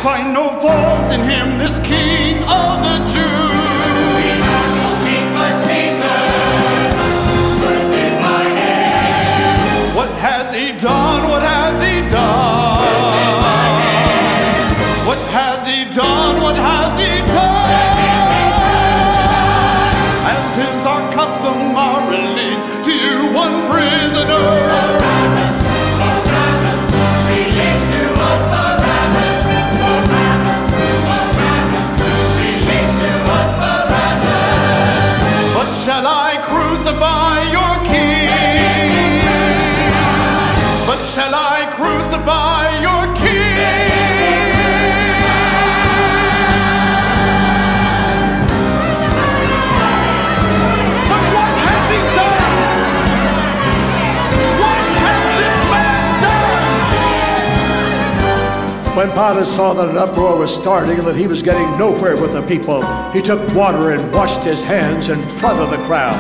find no fault in him, this King of the Jews. We have no king but Caesar. Crucify him. What has he done? What has he done? Crucify him. What has he done? What has he done? Let him be crucified. As is our custom, our release to you one prisoner. Barabbas, Barabbas, release to us Barabbas. Barabbas, Barabbas, release to us Barabbas. But shall I crucify your king? But shall I crucify your king? But what has he done? What has this man done? When Pilate saw that an uproar was starting and that he was getting nowhere with the people, he took water and washed his hands in front of the crowd.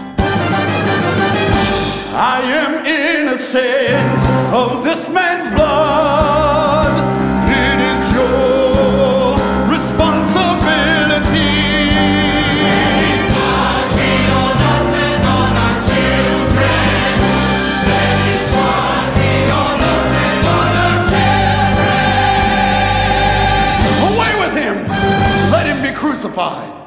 I am innocent of this man's blood. It is your responsibility. His blood be on us and on our children. Let his blood be on us and on our children. Away with him! Let him be crucified.